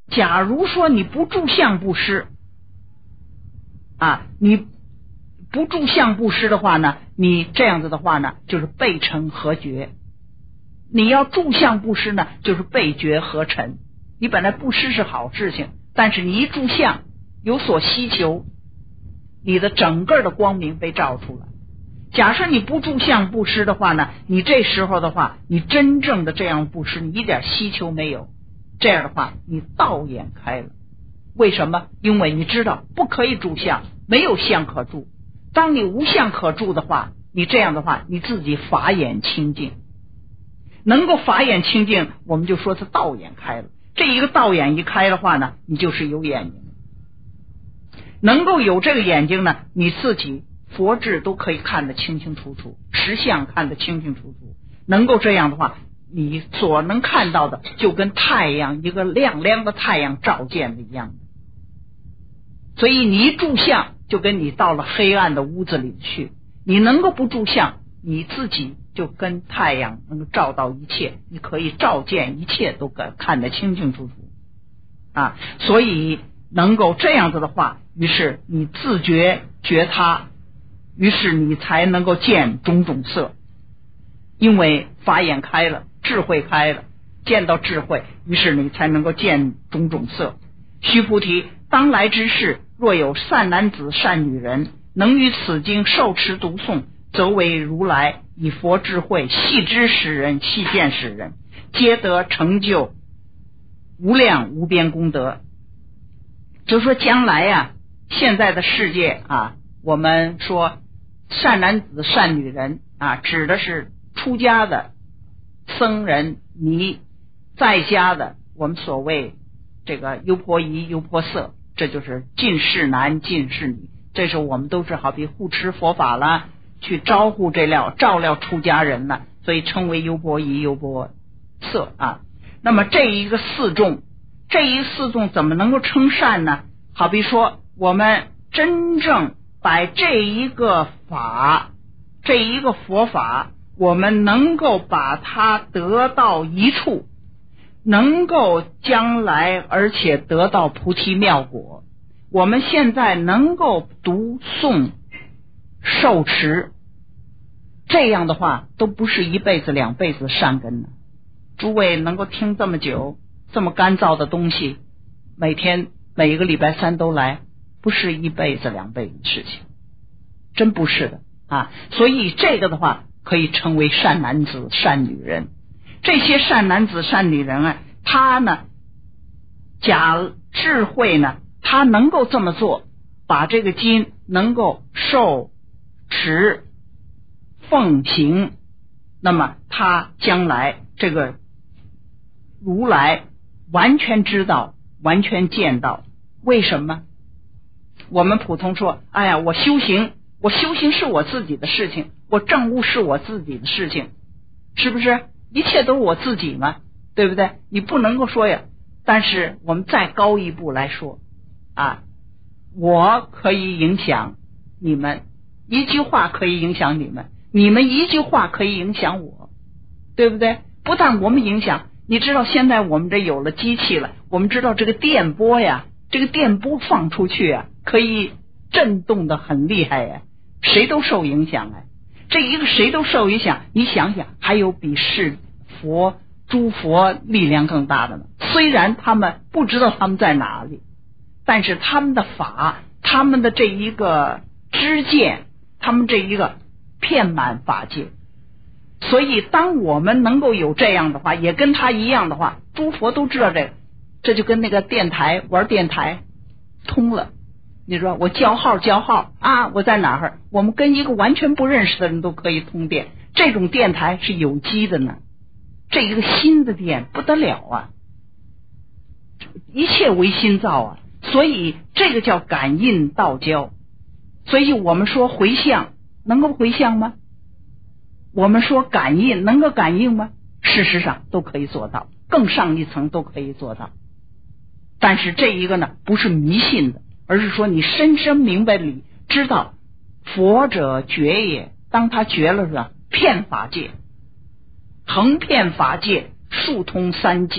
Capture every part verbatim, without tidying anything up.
假如说你不住相布施啊，你不住相布施的话呢，你这样子的话呢，就是背尘合觉。你要住相布施呢，就是背觉合尘。你本来布施是好事情，但是你一住相有所希求，你的整个的光明被照出来。假设你不住相布施的话呢，你这时候的话，你真正的这样布施，你一点希求没有，这样的话你道眼开了。为什么？因为你知道不可以住相，没有相可住。当你无相可住的话，你这样的话你自己法眼清净，能够法眼清净，我们就说是道眼开了。这一个道眼一开的话呢，你就是有眼睛，能够有这个眼睛呢，你自己佛智都可以看得清清楚楚，实相看得清清楚楚。能够这样的话，你所能看到的就跟太阳，一个亮亮的太阳照见的一样的。所以你一住相，就跟你到了黑暗的屋子里去。你能够不住相，你自己就跟太阳能够照到一切，你可以照见一切，都看得清清楚楚啊。所以能够这样子的话，于是你自觉觉他，于是你才能够见种种色。因为法眼开了，智慧开了，见到智慧，于是你才能够见种种色。须菩提，当来之世，若有善男子善女人，能于此经受持读诵，则为如来以佛智慧细知识人，细见识人，皆得成就无量无边功德。就说将来呀、啊，现在的世界啊，我们说善男子善女人啊，指的是出家的僧人尼，在家的我们所谓这个优婆夷优婆塞，这就是近士男近士女。这时候我们都是好比护持佛法啦，去招呼这料照料出家人了，所以称为优婆夷优婆塞啊。那么这一个四众，这一个四众怎么能够称善呢？好比说我们真正把这一个法，这一个佛法，我们能够把它得到一处，能够将来而且得到菩提妙果。我们现在能够读诵受持，这样的话都不是一辈子两辈子善根呢。诸位能够听这么久，这么干燥的东西，每天每一个礼拜三都来，不是一辈子两辈子的事情，真不是的啊！所以这个的话可以称为善男子善女人。这些善男子善女人啊，他呢假智慧呢，他能够这么做，把这个经能够受持奉行，那么他将来这个如来完全知道，完全见到。为什么？我们普通说，哎呀，我修行，我修行是我自己的事情，我证悟是我自己的事情，是不是？一切都是我自己嘛，对不对？你不能够说呀。但是我们再高一步来说啊，我可以影响你们，一句话可以影响你们，你们一句话可以影响我，对不对？不但我们影响，你知道现在我们这有了机器了，我们知道这个电波呀，这个电波放出去啊，可以震动的很厉害呀，谁都受影响哎。这一个谁都受影响，你想想，还有比是佛诸佛力量更大的呢。虽然他们不知道他们在哪里，但是他们的法，他们的这一个知见，他们这一个遍满法界。所以当我们能够有这样的话，也跟他一样的话，诸佛都知道这个，这就跟那个电台玩电台通了。你说我叫号叫号啊，我在哪儿？我们跟一个完全不认识的人都可以通电，这种电台是有机的呢。这一个新的电不得了啊，一切为心造啊，所以这个叫感应道交。所以我们说回向能够回向吗？我们说感应能够感应吗？事实上都可以做到，更上一层都可以做到。但是这一个呢，不是迷信的，而是说你深深明白理，知道佛者觉也，当他觉了是吧，遍法界，横遍法界，数通三际，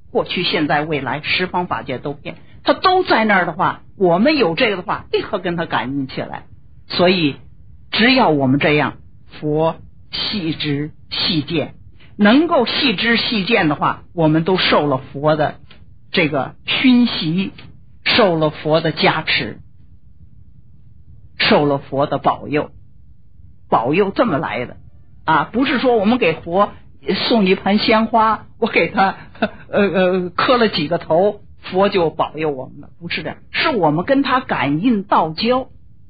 过去、现在、未来，十方法界都遍，它都在那儿的话，我们有这个的话，立刻跟它感应起来。所以只要我们这样，佛细知细见，能够细知细见的话，我们都受了佛的这个熏习，受了佛的加持，受了佛的保佑。保佑这么来的啊，不是说我们给佛送一盆鲜花，我给他呃呃磕了几个头，佛就保佑我们了，不是的，是我们跟他感应道交，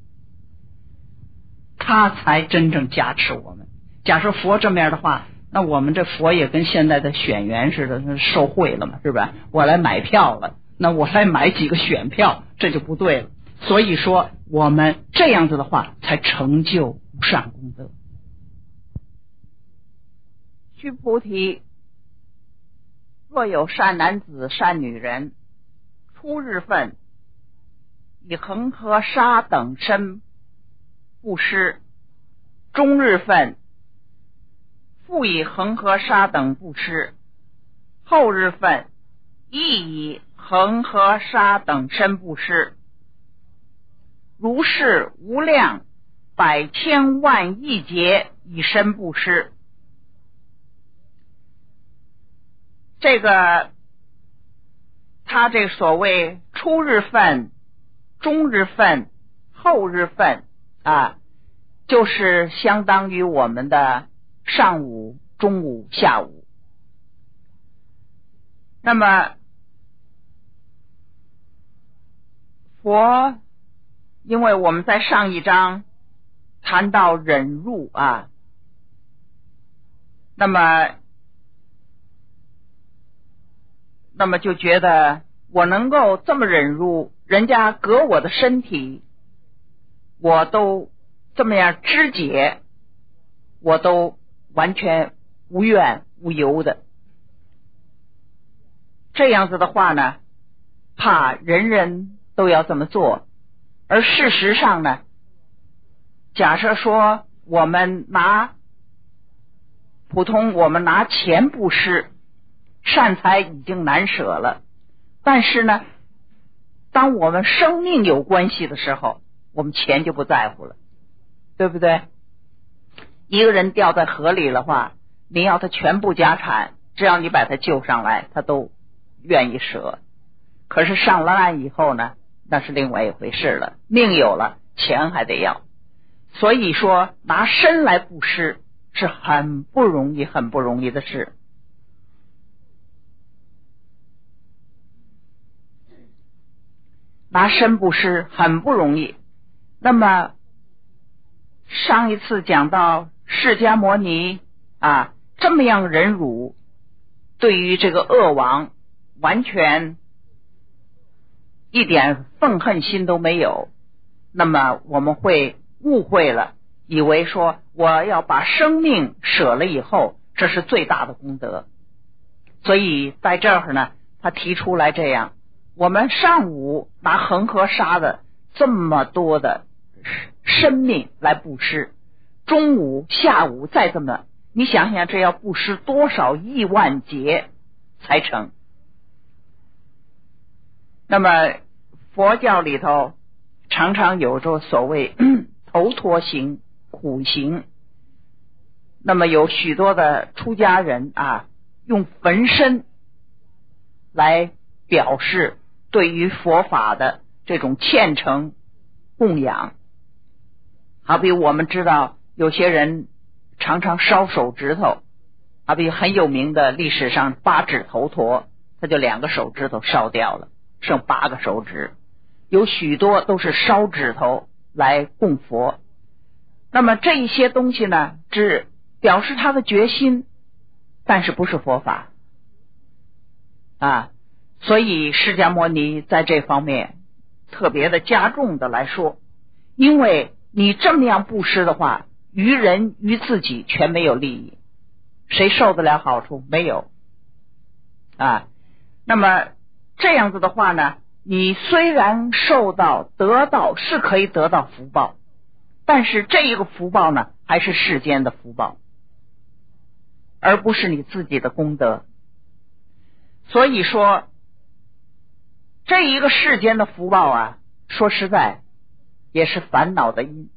他才真正加持我们。假设佛这么样的话，那我们这佛也跟现在的选员似的，受贿了嘛，是吧？我来买票了，那我来买几个选票，这就不对了。所以说我们这样子的话才成就无上功德。须菩提，若有善男子善女人，初日分以恒河沙等身布施，中日分复以恒河沙等布施，后日分亦以恒河沙等身布施，如是无量百千万亿劫以身布施。这个他这所谓初日分、中日分、后日分啊，就是相当于我们的上午、中午、下午。那么佛，因为我们在上一章谈到忍辱啊，那么那么就觉得我能够这么忍辱，人家割我的身体，我都这么样肢解，我都完全无怨无尤的。这样子的话呢，怕人人都要这么做。而事实上呢，假设说我们拿普通我们拿钱布施，善财已经难舍了，但是呢，当我们生命有关系的时候，我们钱就不在乎了，对不对？一个人掉在河里的话，你要他全部家产，只要你把他救上来，他都愿意舍。可是上了岸以后呢，那是另外一回事了，命有了，钱还得要。所以说拿身来布施是很不容易很不容易的事。拿身布施很不容易。那么上一次讲到释迦牟尼啊，这么样忍辱，对于这个恶王完全一点愤恨心都没有，那么我们会误会了，以为说我要把生命舍了以后，这是最大的功德。所以在这儿呢，他提出来这样，我们上午拿恒河沙的这么多的生命来布施，中午下午再这么，你想想这要布施多少亿万劫才成。那么佛教里头常常有着所谓头陀行、苦行，那么有许多的出家人啊，用焚身来表示对于佛法的这种虔诚供养。好比我们知道有些人常常烧手指头，好比很有名的历史上八指头陀，他就两个手指头烧掉了，剩八个手指。有许多都是烧指头来供佛。那么这一些东西呢，只表示他的决心，但是不是佛法啊。所以释迦牟尼在这方面特别的加重的来说，因为你这么样布施的话，于人于自己全没有利益，谁受得了好处？没有啊。那么这样子的话呢，你虽然受到得到是可以得到福报，但是这一个福报呢，还是世间的福报，而不是你自己的功德。 所以说这一个世间的福报啊，说实在也是烦恼的因。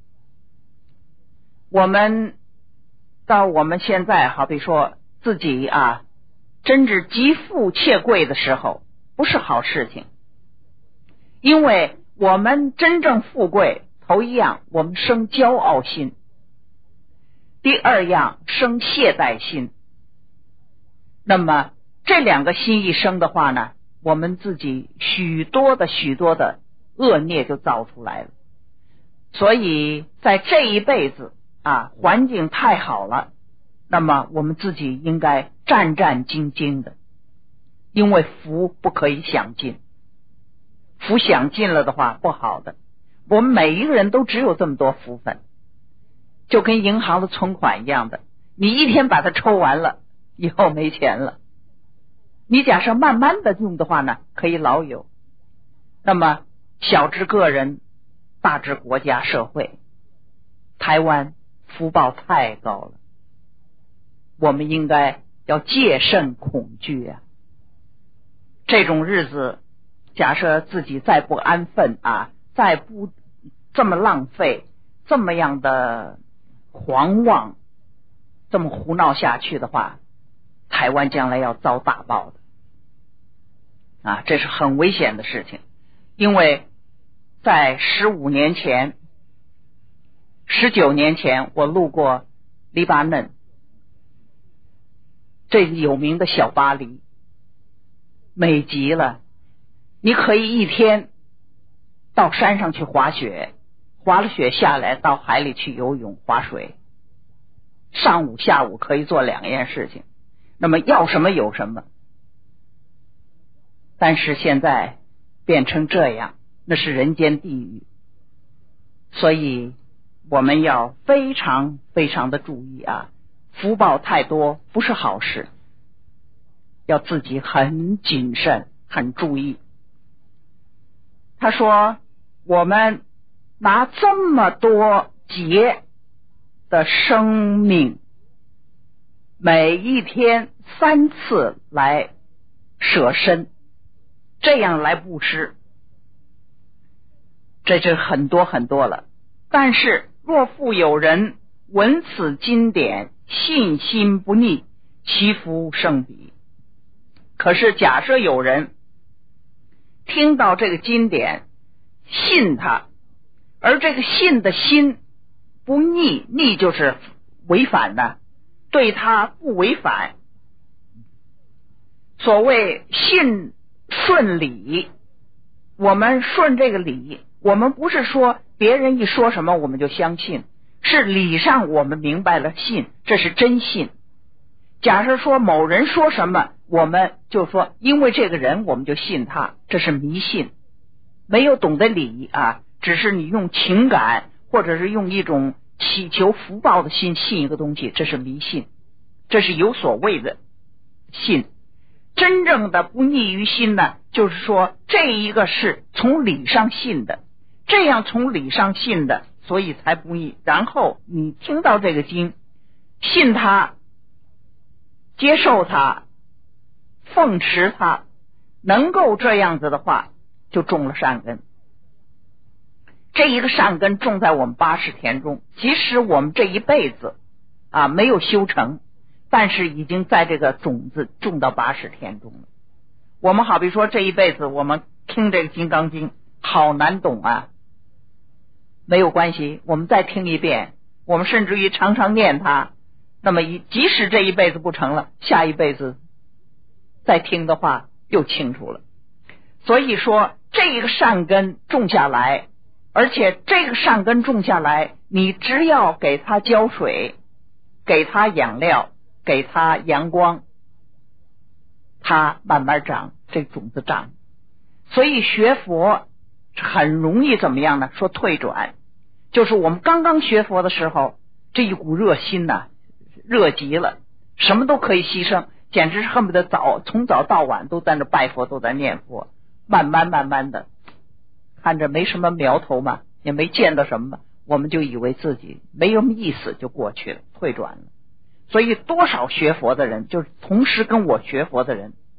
我们到我们现在好比说自己啊真是极富且贵的时候，不是好事情。因为我们真正富贵，头一样我们生骄傲心，第二样生懈怠心。那么这两个心一生的话呢，我们自己许多的许多的恶孽就造出来了。所以在这一辈子啊，环境太好了，那么我们自己应该战战兢兢的，因为福不可以享尽，福享尽了的话不好的。我们每一个人都只有这么多福分，就跟银行的存款一样的，你一天把它抽完了，以后没钱了。你假设慢慢的用的话呢，可以老有。那么小至个人，大至国家社会，台湾福报太高了，我们应该要戒慎恐惧啊。这种日子假设自己再不安分啊，再不这么浪费，这么样的狂妄，这么胡闹下去的话，台湾将来要遭大报的啊，这是很危险的事情。因为在十五年前十九年前我路过黎巴嫩，这有名的小巴黎美极了，你可以一天到山上去滑雪，滑了雪下来到海里去游泳划水，上午下午可以做两件事情，那么要什么有什么。但是现在变成这样，那是人间地狱。所以我们要非常非常的注意啊，福报太多不是好事，要自己很谨慎很注意。他说我们拿这么多劫的生命，每一天三次来舍身，这样来布施，这是很多很多了。但是若复有人闻此经典，信心不逆，其福胜彼。可是假设有人听到这个经典，信他，而这个信的心不逆，逆就是违反的，对他不违反。所谓信顺理，我们顺这个理，我们不是说别人一说什么我们就相信，是理上我们明白了信，这是真信。假设说某人说什么，我们就说因为这个人我们就信他，这是迷信，没有懂得理啊，只是你用情感或者是用一种祈求福报的心信一个东西，这是迷信，这是有所谓的信。真正的不逆于心呢，就是说这一个是从理上信的，这样从理上信的，所以才不逆。然后你听到这个经，信他，接受他，奉持他，能够这样子的话，就种了善根。这一个善根种在我们八识田中，即使我们这一辈子啊没有修成，但是已经在这个种子种到八识田中了。我们好比说这一辈子我们听这个金刚经好难懂啊，没有关系，我们再听一遍，我们甚至于常常念它，那么即使这一辈子不成了，下一辈子再听的话又清楚了。所以说这一个善根种下来，而且这个善根种下来，你只要给它浇水，给它养料，给它阳光，它慢慢长，这种子长。所以学佛很容易怎么样呢？说退转，就是我们刚刚学佛的时候，这一股热心呐，热极了，什么都可以牺牲，简直是恨不得早从早到晚都在那拜佛，都在念佛。慢慢慢慢的看着没什么苗头嘛，也没见到什么嘛，我们就以为自己没什么意思，就过去了，退转了。所以多少学佛的人，就是同时跟我学佛的人，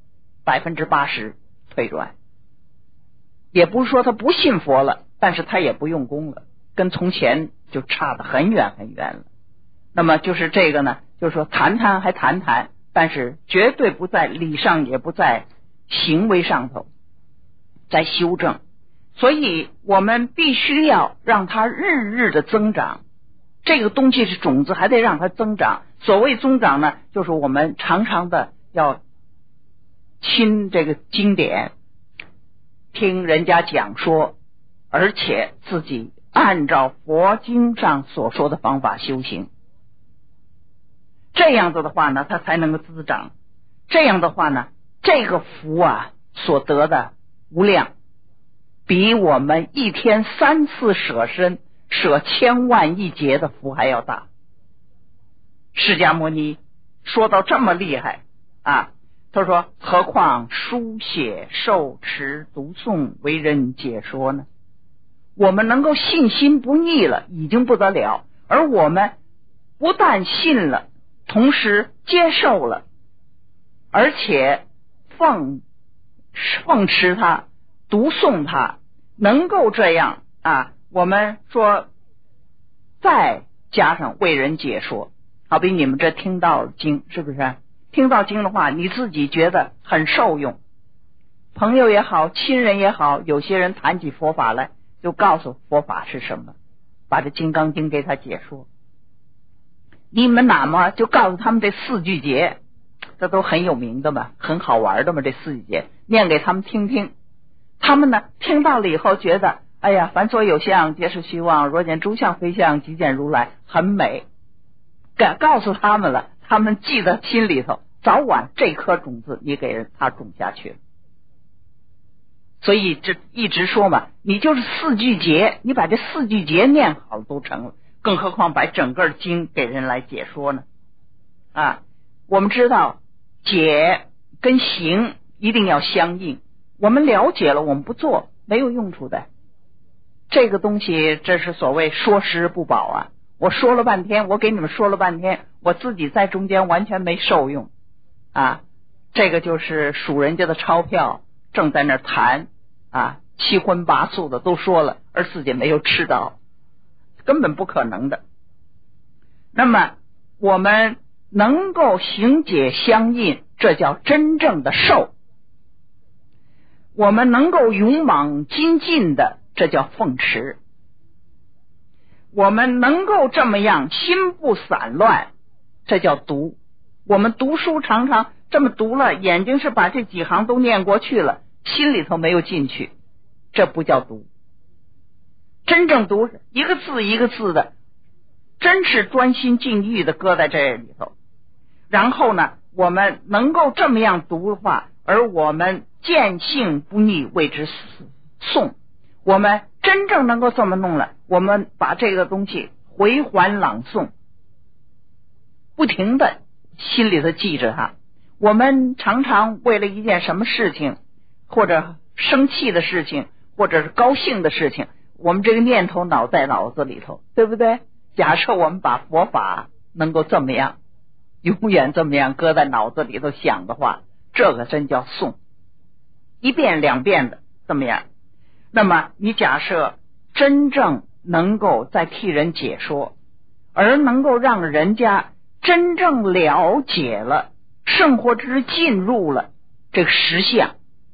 百分之八十退转。也不是说他不信佛了，但是他也不用功了，跟从前就差得很远很远了。那么就是这个呢，就是说谈谈还谈谈，但是绝对不在理上，也不在行为上头在修正。所以我们必须要让它日日的增长，这个东西是种子，还得让它增长。所谓增长呢，就是我们常常的要亲这个经典，听人家讲说，而且自己按照佛经上所说的方法修行，这样子的话呢，它才能够滋长。这样的话呢，这个福啊所得的无量，比我们一天三次舍身舍千万亿劫的福还要大。释迦牟尼说到这么厉害啊，他说何况书写受持读诵为人解说呢？我们能够信心不逆了，已经不得了，而我们不但信了，同时接受了，而且奉奉持它，读诵它，能够这样啊，我们说再加上为人解说。好比你们这听到经，是不是听到经的话，你自己觉得很受用，朋友也好，亲人也好，有些人谈起佛法来，就告诉佛法是什么，把这金刚经给他解说。你们哪么就告诉他们这四句节，这都很有名的嘛，很好玩的嘛，这四句节念给他们听听。他们呢听到了以后觉得，哎呀，凡所有相皆是虚妄，若见诸相非相，即见如来，很美。告诉他们了，他们记在心里头，早晚这颗种子你给人他种下去了。所以这一直说嘛，你就是四句节，你把这四句节念好了都成了，更何况把整个经给人来解说呢？啊，我们知道解跟行一定要相应，我们了解了我们不做没有用处的。这个东西这是所谓说时不保啊，我说了半天，我给你们说了半天，我自己在中间完全没受用啊！这个就是数人家的钞票，正在那儿谈啊，七荤八素的都说了，而自己没有吃到，根本不可能的。那么我们能够行解相应，这叫真正的受；我们能够勇猛精进的，这叫奉持。我们能够这么样心不散乱，这叫读。我们读书常常这么读了，眼睛是把这几行都念过去了，心里头没有进去，这不叫读。真正读一个字一个字的，真是专心尽意的搁在这里头。然后呢，我们能够这么样读的话，而我们见性不逆，谓之诵。我们真正能够这么弄了，我们把这个东西回环朗诵，不停的心里头记着它。我们常常为了一件什么事情，或者生气的事情，或者是高兴的事情，我们这个念头脑在脑子里头，对不对？假设我们把佛法能够这么样永远这么样搁在脑子里头想的话，这个真叫诵，一遍两遍的这么样。那么你假设真正能够再替人解说，而能够让人家真正了解了，甚或之进入了这个实相，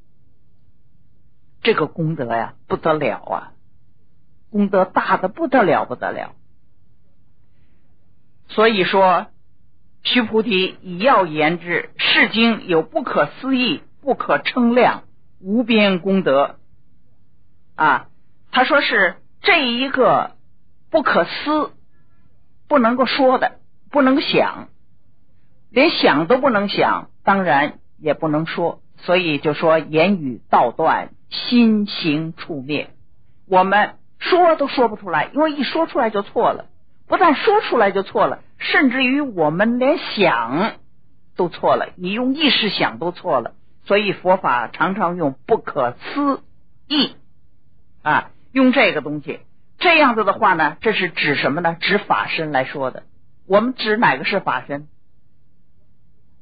这个功德呀不得了啊，功德大的不得了不得了。所以说须菩提以要言之，是经有不可思议不可称量无边功德啊。他说是这一个不可思，不能够说的，不能想，连想都不能想，当然也不能说，所以就说言语道断，心行处灭。我们说都说不出来，因为一说出来就错了，不但说出来就错了，甚至于我们连想都错了，你用意识想都错了。所以佛法常常用不可思议啊，用这个东西。这样子的话呢，这是指什么呢？指法身来说的。我们指哪个是法身？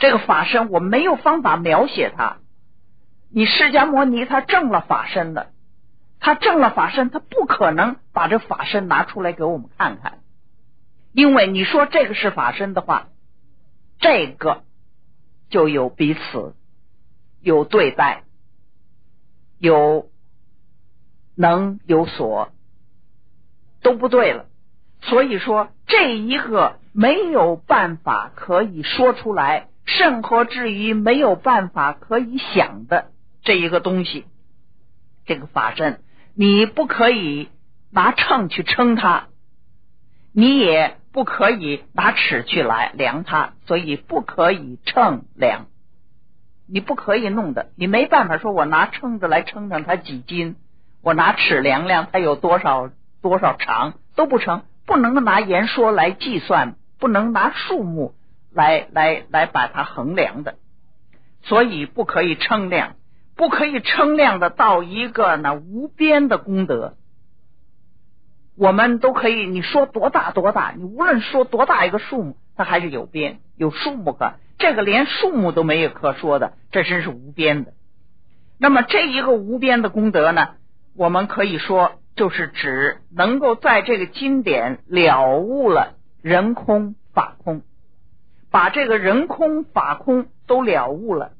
这个法身我没有方法描写它。你释迦牟尼他证了法身了，他证了法身，他不可能把这法身拿出来给我们看看，因为你说这个是法身的话，这个就有彼此，有对待，有能有所，都不对了。所以说这一个没有办法可以说出来，甚或至于没有办法可以想的这一个东西，这个法身你不可以拿秤去称它，你也不可以拿尺去来量它，所以不可以称量，你不可以弄的，你没办法说我拿秤子来称称它几斤，我拿尺量量它有多少多少长，都不成，不能拿言说来计算，不能拿数目来来来把它衡量的，所以不可以称量，不可以称量的到一个呢无边的功德。我们都可以，你说多大多大，你无论说多大一个数目，它还是有边，有数目可，这个连数目都没有可说的，这真是无边的。那么这一个无边的功德呢，我们可以说就是指能够在这个经典了悟了人空法空，把这个人空法空都了悟了，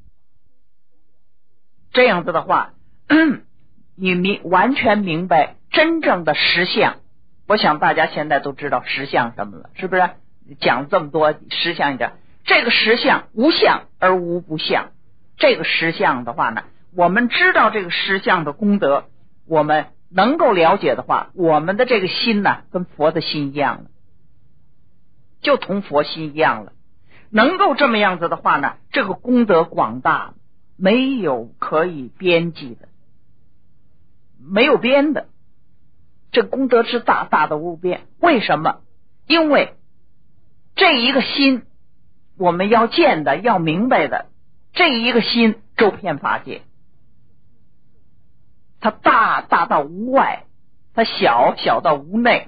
这样子的话你明完全明白真正的实相。我想大家现在都知道实相什么了，是不是？讲这么多实相一点，这个实相无相而无不相，这个实相的话呢，我们知道这个实相的功德，我们能够了解的话，我们的这个心呢跟佛的心一样了，就同佛心一样了。能够这么样子的话呢，这个功德广大，没有可以编辑的，没有边的，这功德是大大的无边。为什么？因为这一个心我们要见的要明白的，这一个心周遍法界，它大大到无外，它小小到无内，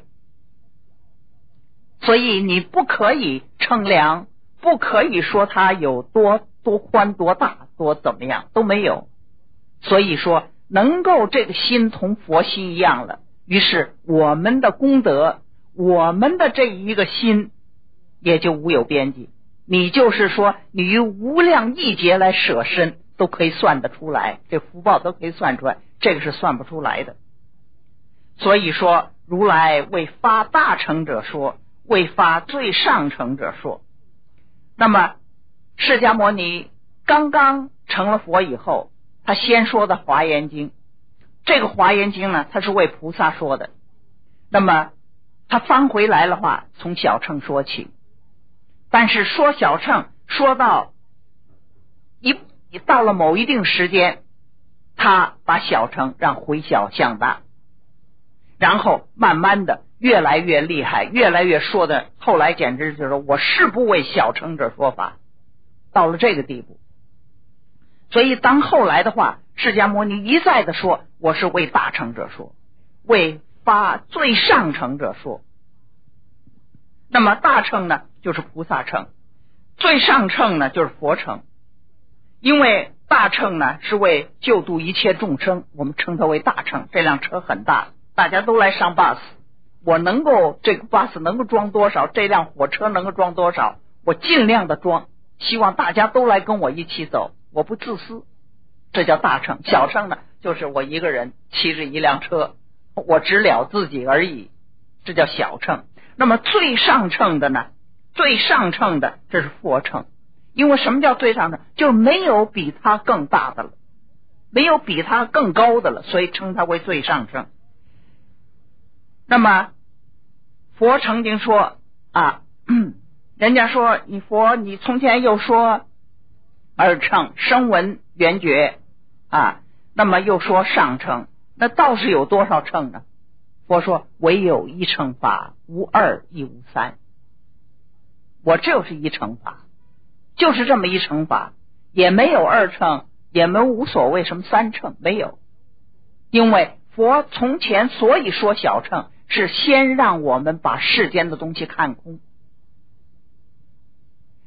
所以你不可以称量，不可以说它有多多宽多大多怎么样，都没有。所以说能够这个心同佛心一样了，于是我们的功德，我们的这一个心也就无有边际。你就是说你于无量亿劫来舍身都可以算得出来，这福报都可以算出来，这个是算不出来的。所以说如来为发大乘者说，为发最上乘者说。那么释迦牟尼刚刚成了佛以后，他先说的华严经，这个华严经呢，他是为菩萨说的。那么他翻回来的话，从小乘说起，但是说小乘说到一到了某一定时间，他把小乘让回小向大，然后慢慢的越来越厉害，越来越说的，后来简直就是我是不为小乘者说法，到了这个地步。所以当后来的话，释迦牟尼一再的说我是为大乘者说，为发最上乘者说。那么大乘呢就是菩萨乘，最上乘呢就是佛乘。因为大乘呢是为救度一切众生，我们称它为大乘。这辆车很大，大家都来上 bus， 我能够这个 bus 能够装多少，这辆火车能够装多少，我尽量的装，希望大家都来跟我一起走，我不自私，这叫大乘。小乘呢就是我一个人骑着一辆车，我只了自己而已，这叫小乘。那么最上乘的呢，最上乘的这是佛乘。因为什么叫最上乘？就是没有比它更大的了，没有比它更高的了，所以称它为最上乘。那么佛曾经说啊，人家说你佛你从前又说二乘声闻缘觉啊，那么又说上乘，那倒是有多少乘呢？佛说唯有一乘法，无二亦无三，我就是一乘法，就是这么一乘法，也没有二乘，也没有无所谓什么三乘，没有。因为佛从前所以说小乘，是先让我们把世间的东西看空，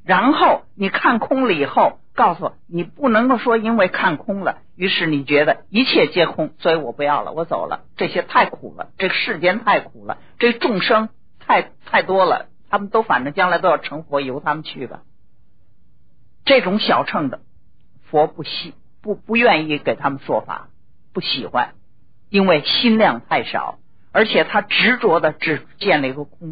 然后你看空了以后，告诉我你不能够说因为看空了，于是你觉得一切皆空，所以我不要了，我走了，这些太苦了，这个世间太苦了，这众生太太多了，他们都反正将来都要成佛，由他们去吧。这种小乘的佛不喜不不愿意给他们说法，不喜欢，因为心量太少，而且他执着的只见了一个空。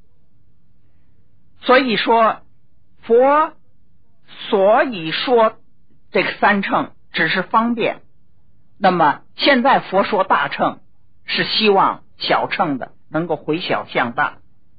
所以说佛所以说这个三乘只是方便，那么现在佛说大乘是希望小乘的能够回小向大。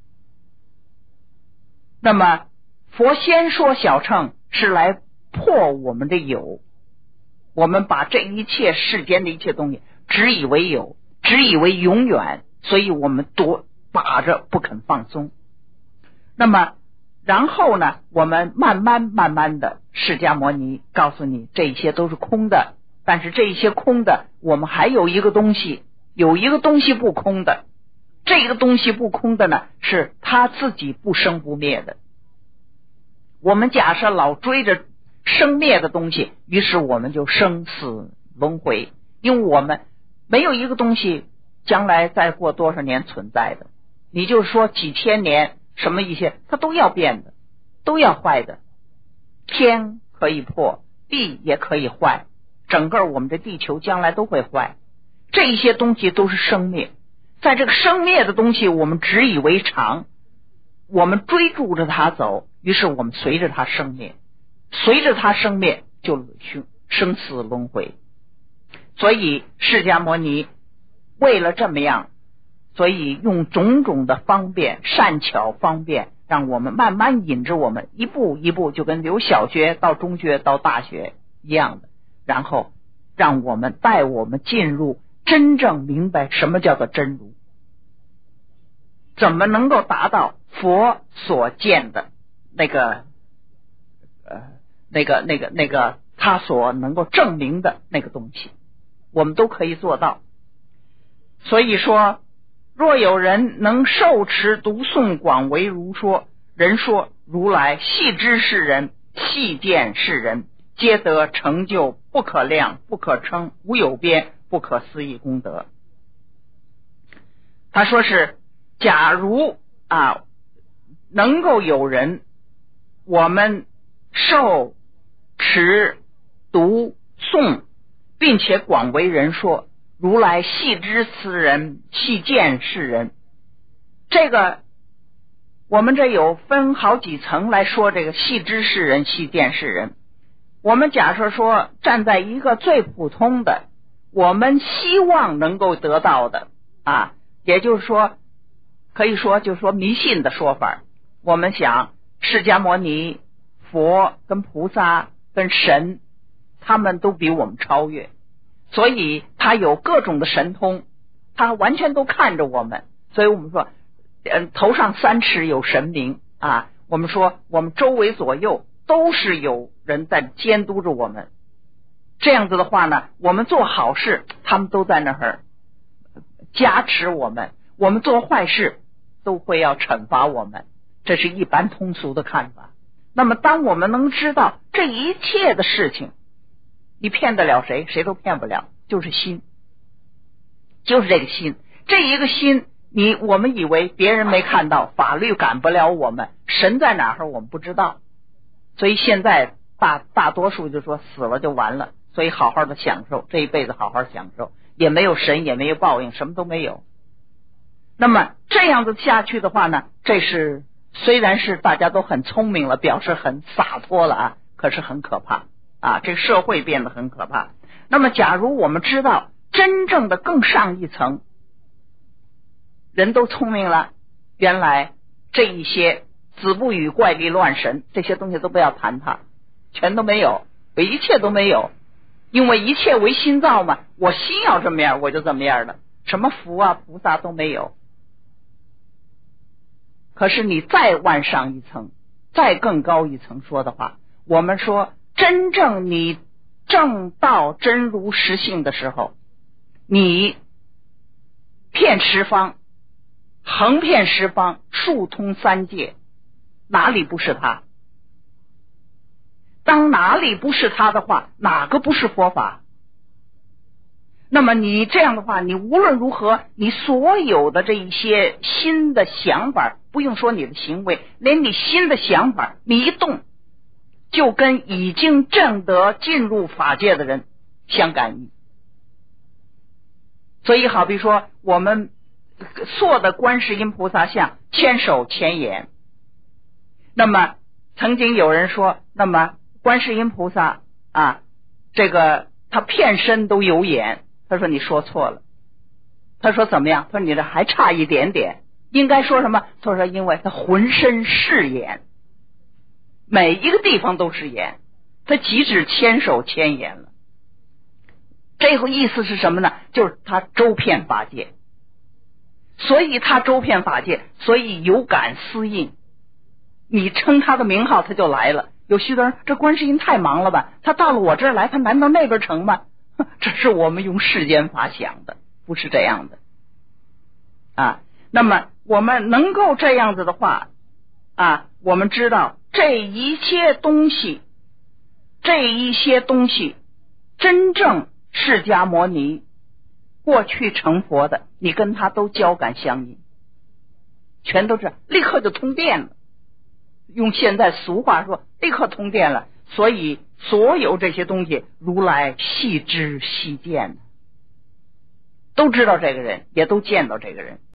那么佛先说小乘是来破我们的有，我们把这一切世间的一切东西只以为有，只以为永远，所以我们多把着不肯放松。那么然后呢，我们慢慢慢慢的，释迦牟尼告诉你这些都是空的，但是这些空的我们还有一个东西，有一个东西不空的，这个东西不空的呢是他自己不生不灭的。我们假设老追着生灭的东西，于是我们就生死轮回，因为我们没有一个东西将来再过多少年存在的，你就说几千年什么一些它都要变的，都要坏的，天可以破，地也可以坏，整个我们的地球将来都会坏，这一些东西都是生灭。在这个生灭的东西我们只以为常，我们追逐着它走，于是我们随着它生灭，随着它生灭就生死轮回。所以释迦牟尼为了这么样，所以用种种的方便善巧方便，让我们慢慢引着我们一步一步，就跟由小学到中学到大学一样的，然后让我们带我们进入真正明白什么叫做真如，怎么能够达到佛所见的那个呃那个那个那个他所能够证明的那个东西，我们都可以做到。所以说若有人能受持读诵广为如说，人说如来细知是人，细见是人，皆得成就不可量不可称无有边不可思议功德。他说是假如啊能够有人我们受持读诵，并且广为人说，如来细知此人，细见是人。这个我们这有分好几层来说，这个细知是人，细见是人。我们假设说站在一个最普通的我们希望能够得到的啊，也就是说可以说就是说迷信的说法，我们想释迦牟尼佛跟菩萨跟神他们都比我们超越，所以他有各种的神通，他完全都看着我们。所以我们说嗯，头上三尺有神明啊，我们说我们周围左右都是有人在监督着我们。这样子的话呢，我们做好事他们都在那儿加持我们，我们做坏事都会要惩罚我们，这是一般通俗的看法。那么当我们能知道这一切的事情，你骗得了谁？谁都骗不了，就是心，就是这个心。这一个心，你我们以为别人没看到，法律赶不了我们，神在哪儿我们不知道，所以现在大大多数就说死了就完了，所以好好的享受这一辈子，好好享受，也没有神，也没有报应，什么都没有。那么这样子下去的话呢，这是虽然是大家都很聪明了，表示很洒脱了啊，可是很可怕啊，这个社会变得很可怕。那么假如我们知道真正的更上一层，人都聪明了，原来这一些子不语怪力乱神这些东西都不要谈它，全都没有，一切都没有，因为一切为心造嘛，我心要这么样我就这么样的，什么佛啊菩萨都没有。可是你再往上一层，再更高一层说的话，我们说真正你正到真如实性的时候，你遍十方，横遍十方，竖通三界，哪里不是他？ 哪里不是他的话，哪个不是佛法？那么你这样的话，你无论如何，你所有的这一些新的想法，不用说你的行为，连你新的想法，你一动，就跟已经证得进入法界的人相干预。所以好比说我们塑的观世音菩萨像，千手千眼。那么曾经有人说，那么观世音菩萨啊，这个他遍身都有眼。他说你说错了。他说怎么样？他说你这还差一点点，应该说什么？他说因为他浑身是眼，每一个地方都是眼，他岂止千手千眼了。这个意思是什么呢？就是他周遍法界，所以他周遍法界，所以有感思应，你称他的名号他就来了。有许多人，这观世音太忙了吧，他到了我这儿来，他难道那边成吗？这是我们用世间法想的，不是这样的啊。那么我们能够这样子的话啊，我们知道这一切东西，这一些东西真正释迦牟尼过去成佛的，你跟他都交感相应，全都是立刻就通电了。用现在俗话说，立刻通电了。所以所有这些东西，如来细知细见，都知道这个人，也都见到这个人。